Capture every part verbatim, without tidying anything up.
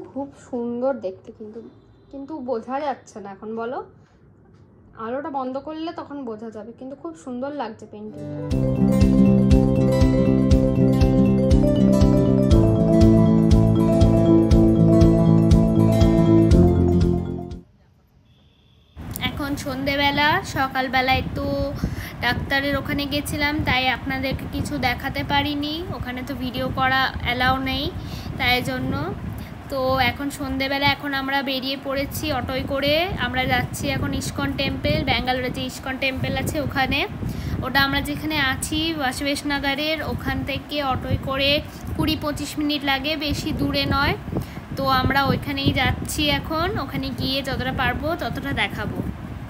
খুব সুন্দর দেখতে, কিন্তু কিন্তু বোঝা যাচ্ছে না এখন, বলো আলোটা বন্ধ করলে তখন বোঝা যাবে, কিন্তু খুব সুন্দর লাগছে পেন্টিংটা। এখন সন্ধেবেলা, সকালবেলায় তো ডাক্তারের ওখানে গেছিলাম, তাই আপনাদেরকে কিছু দেখাতে পারিনি, ওখানে তো ভিডিও করা অ্যালাউ নেই, তাই জন্য। তো এখন সন্ধেবেলা, এখন আমরা বেরিয়ে পড়েছি অটোয় করে, আমরা যাচ্ছি এখন ইস্কন টেম্পল, ব্যাঙ্গালোরে যে ইস্কন টেম্পল আছে ওখানে, ওটা আমরা যেখানে আছি বাসবেশনগরের ওখান থেকে অটোয় করে কুড়ি পঁচিশ মিনিট লাগে, বেশি দূরে নয়। তো আমরা ওইখানেই যাচ্ছি এখন, ওখানে গিয়ে যতটা পারবো ততটা দেখাবো।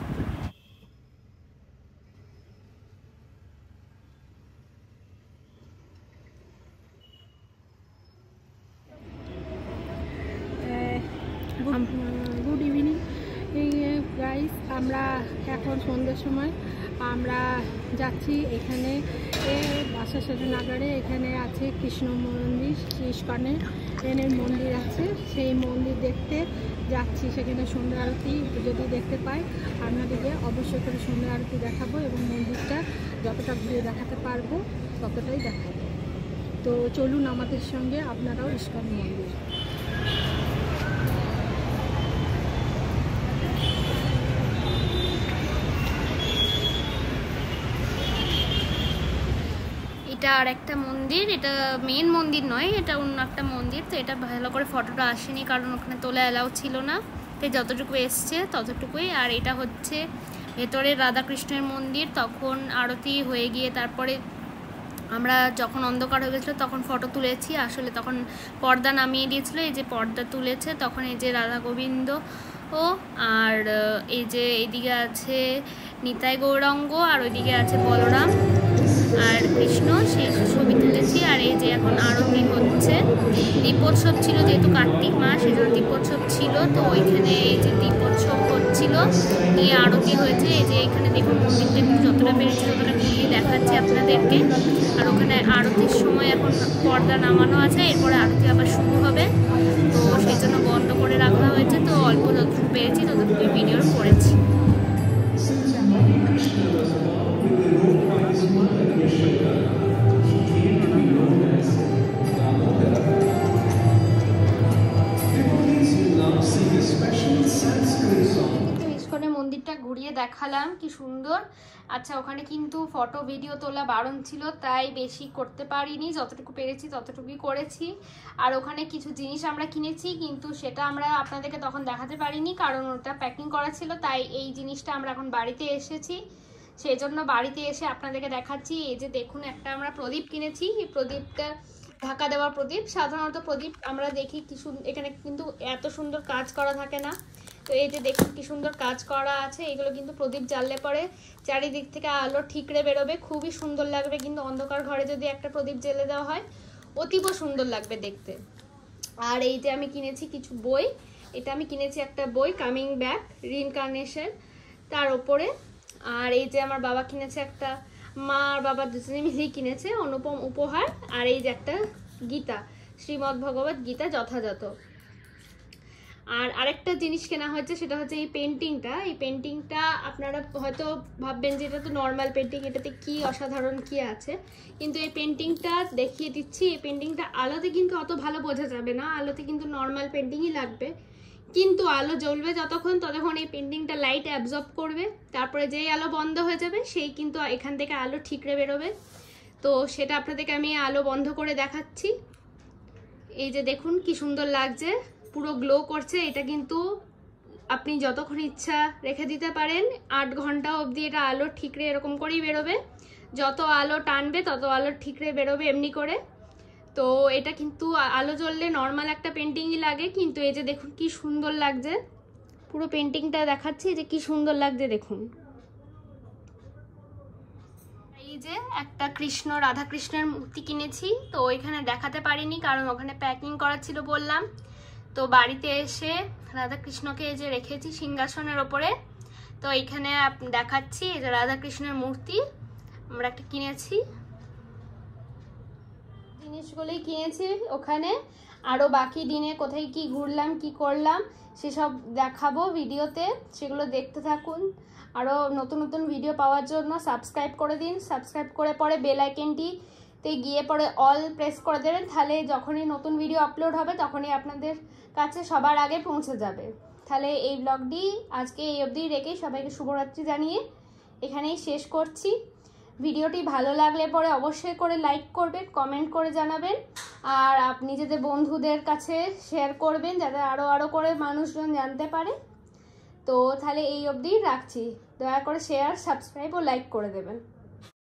গুড ইভিনিং গাইস, আমরা এখন সন্ধ্যের সময় আমরা যাচ্ছি এখানে বাসবেশনগরে, এখানে আছে কৃষ্ণ মন্দির, ইস্কনের এনের মন্দির আছে, সেই মন্দির দেখতে যাচ্ছি। সেখানে সন্ধ্যা আরতি যদি দেখতে পাই আপনাদেরকে অবশ্যই করে সন্ধ্যা আরতি দেখাবো, এবং মন্দিরটা যতটা ঘুরে দেখাতে পারবো ততটাই দেখাবো। তো চলুন আমাদের সঙ্গে আপনারাও ইস্কন মন্দির। এটা আর একটা মন্দির, এটা মেন মন্দির নয়, এটা অন্য একটা মন্দির। তো এটা ভালো করে ফটোটা আসেনি কারণ ওখানে তোলা অ্যালাউ ছিল না, তাই যতটুকু এসছে ততটুকুই। আর এটা হচ্ছে ভেতরে রাধাকৃষ্ণের মন্দির। তখন আরতি হয়ে গিয়ে তারপরে আমরা যখন অন্ধকার হয়ে গেছিলো তখন ফটো তুলেছি, আসলে তখন পর্দা নামিয়ে দিয়েছিলো, এই যে পর্দা তুলেছে তখন, এই যে রাধা গোবিন্দ ও আর এই যে এইদিকে আছে নিতাই গৌরাঙ্গ, আর ওইদিকে আছে বলরাম আর কৃষ্ণ, সেই ছবি তুলেছি। আর এই যে এখন আরতি হচ্ছে, দীপোৎসব ছিল যেহেতু কার্তিক মাস, এই জন্য দীপোৎসব ছিল, তো ওইখানে এই যে দীপোৎসব হচ্ছিল, নিয়ে আরতি হয়েছে। এই যে এখানে দেখুন মন্দিরটা একটু যতটা পেরেছি ততটা ঘুরিয়ে দেখাচ্ছি আপনাদেরকে। আর ওখানে আরতির সময় এখন পর্দা নামানো আছে, এরপরে আরতি আবার শুরু হবে, তো সেই জন্য বন্ধ করে রাখা হয়েছে। তো অল্প যতটুকু পেরেছি ততটুকু ভিডিও করেছি। ইস্কনের মন্দিরটা ঘুরিয়ে দেখালাম, কি সুন্দর। আচ্ছা, ওখানে কিন্তু ফটো ভিডিও তোলা বারণ ছিল, তাই বেশি করতে পারিনি, যতটুকু পেরেছি ততটুকুই করেছি। আর ওখানে কিছু জিনিস আমরা কিনেছি, কিন্তু সেটা আমরা আপনাদেরকে তখন দেখাতে পারিনি কারণ ওটা প্যাকিং করা ছিল, তাই এই জিনিসটা আমরা এখন বাড়িতে এসেছি, সেই জন্য বাড়িতে এসে আপনাদেরকে দেখাচ্ছি। এই যে দেখুন, একটা আমরা প্রদীপ কিনেছি, এই প্রদীপটা ঢাকা দেওয়া প্রদীপ। সাধারণত প্রদীপ আমরা দেখি কি সুন্দর, এখানে কিন্তু এত সুন্দর কাজ করা থাকে না, তো এই যে দেখুন কি সুন্দর কাজ করা আছে। এগুলো কিন্তু প্রদীপ জ্বাললে পরে চারিদিক থেকে আলো ঠিকরে বেরোবে, খুবই সুন্দর লাগবে, কিন্তু অন্ধকার ঘরে যদি একটা প্রদীপ জ্বেলে দেওয়া হয় অতীব সুন্দর লাগবে দেখতে। আর এই যে আমি কিনেছি কিছু বই, এটা আমি কিনেছি একটা বই, কামিং ব্যাক রিইনকার্নেশন, তার ওপরে। আর এই যে আমার বাবা কিনেছে একটা, মা আর বাবা দুজনে মিলেই কিনেছে অনুপম উপহার। আর এই যে একটা গীতা, শ্রীমদ্ ভগবত গীতা যথাযথ। আর আরেকটা জিনিস কেনা হয়েছে, সেটা হচ্ছে এই পেন্টিংটা। এই পেন্টিংটা আপনারা হয়তো ভাববেন যে এটা তো নর্মাল পেন্টিং, এটাতে কি অসাধারণ কি আছে, কিন্তু এই পেন্টিংটা দেখিয়ে দিচ্ছি। এই পেন্টিংটা আলোতে কিন্তু অত ভালো বোঝা যাবে না, আলোতে কিন্তু নর্মাল পেন্টিংই লাগবে, কিন্তু আলো জ্বলবে যতক্ষণ ততক্ষণ এই পেন্টিংটা লাইট অ্যাবজর্ব করবে, তারপরে যেই আলো বন্ধ হয়ে যাবে সেই কিন্তু এখান থেকে আলো ঠিকরে বেরোবে। তো সেটা আপনাদেরকে আমি আলো বন্ধ করে দেখাচ্ছি। এই যে দেখুন কি সুন্দর লাগছে, পুরো গ্লো করছে। এটা কিন্তু আপনি যতক্ষণ ইচ্ছা রেখে দিতে পারেন, আট ঘন্টা অবধি এটা আলো ঠিকরে এরকম করেই বেরোবে, যত আলো টানবে তত আলো ঠিকরে বেরোবে এমনি করে। তো এটা কিন্তু আলো জ্বললে নর্মাল একটা পেন্টিংই লাগে, কিন্তু এই যে দেখুন কি সুন্দর লাগছে, পুরো পেন্টিংটা দেখাচ্ছি যে কি সুন্দর লাগছে দেখুন। এই যে একটা কৃষ্ণ রাধা কৃষ্ণের মূর্তি কিনেছি, তো ওইখানে দেখাতে পারিনি কারণ ওখানে প্যাকিং করা ছিল বললাম। তো বাড়িতে এসে রাধা কৃষ্ণকে এই যে রেখেছি সিংহাসনের ওপরে, তো এইখানে দেখাচ্ছি। এই যে রাধা কৃষ্ণের মূর্তি আমরা একটা কিনেছি, জিনিসগুলোই কিনেছি ওখানে। আরও বাকি দিনে কোথায় কি ঘুরলাম কি করলাম সেসব দেখাবো ভিডিওতে, সেগুলো দেখতে থাকুন। আরও নতুন নতুন ভিডিও পাওয়ার জন্য সাবস্ক্রাইব করে দিন, সাবস্ক্রাইব করে পরে বেল আইকনটিতে গিয়ে পরে অল প্রেস করে দেবেন, তাহলে যখনই নতুন ভিডিও আপলোড হবে তখনই আপনাদের কাছে সবার আগে পৌঁছে যাবে। তাহলে এই ব্লগটি আজকে এই অবধি রেখে সবাইকে শুভরাত্রি জানিয়ে এখানেই শেষ করছি। ভিডিওটি ভালো লাগলে পরে অবশ্যই করে লাইক করবেন, কমেন্ট করে জানাবেন, আর আপনি নিজেদের বন্ধুদের কাছে শেয়ার করবেন যাতে আরও আরও করে মানুষজন জানতে পারে। তো তাহলে এই অবধি রাখছি, দয়া করে শেয়ার, সাবস্ক্রাইব ও লাইক করে দেবেন।